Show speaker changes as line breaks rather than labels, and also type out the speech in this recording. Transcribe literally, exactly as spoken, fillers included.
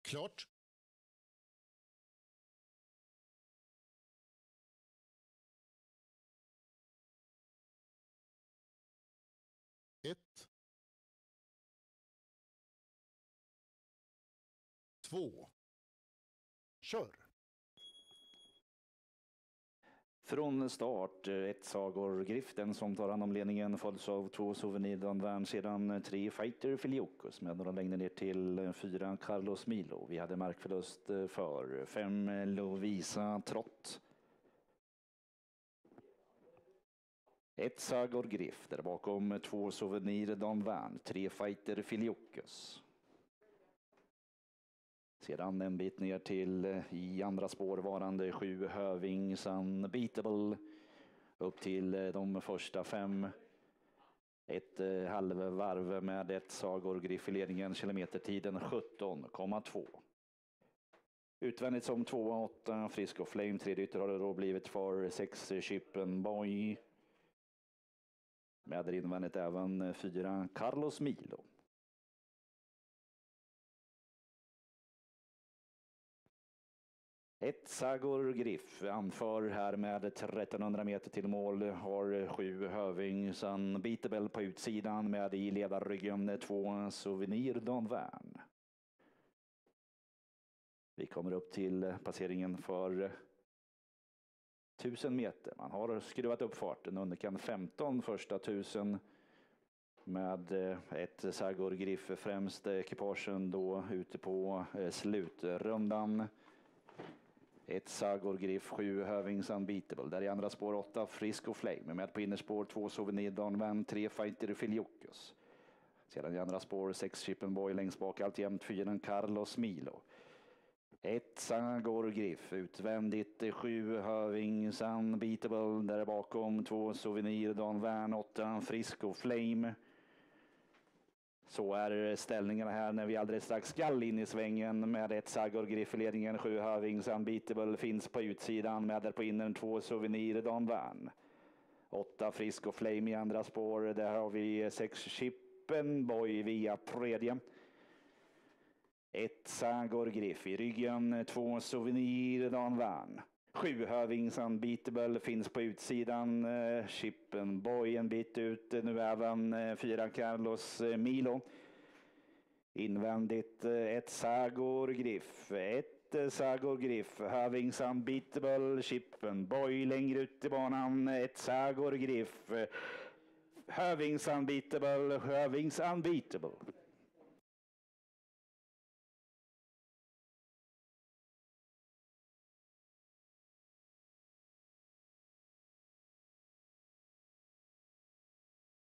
Klart. Ett. Två. Kör.
Från start, ett Sagor Griften som tar hand om ledningen, följs av två Souvenir Danvern, sedan tre Fighter Filiokus med några längder ner till fyra Carlos Milo. Vi hade markförlust för fem Lovisa Trott. Ett Sagor Griff, där bakom två Souvenir Danvern, tre Fighter Filiokus. Sedan en bit ner till i andra spår varande sju Hövings Unbeatable. Upp till de första fem. Ett halvvarv med ett Sagor Griff i ledningen, kilometertiden sjutton komma två. Utvändigt som två åtta Frisco Flame, tredje ytter har det då blivit för sex Chippen Boy. Med invändigt även fyra Carlos Milo. Ett Sagor Griff anför här med trettonhundra meter till mål, har sju Hövings Unbeatable på utsidan med i ledarryggen två Souvenir Danvern. Vi kommer upp till passeringen för tusen meter. Man har skruvat upp farten underkant femton första tusen med ett Sagor Griff främst ekipagen då ute på slutrundan. Ett Sagor Griff, sju Hövings Unbeatable. Där i andra spår åtta Frisco Flame. Med på innerspår två Souvenir Danvern, tre Fighter Filiokus. Sedan i andra spår sex Chippen Boy längst bak, alltjämt fyra Carlos Milo. Ett Sagor Griff utvändigt, sju Hövings Unbeatable. Där bakom två Souvenir Danvern, åtta Frisco Flame. Så är ställningarna här när vi alldeles strax skall in i svängen med ett Sagor Griff i ledningen, sju Hövings Unbeatable finns på utsidan med där på innern två Souvenir Danvern. åtta Frisco Flame i andra spår, där har vi sex Chippen Boy via tredje. Ett Sagor Griff i ryggen, två Souvenir Danvern. Sju Hövings Unbeatable finns på utsidan. Chippen Boy en bit ut. Nu även fyra Carlos Milo. Invändigt ett Sagor Griff. Ett Sagor Griff. Hövings Unbeatable. Chippen Boy längre ut i banan. Ett Sagor Griff. Hövings Unbeatable. Hövings Unbeatable.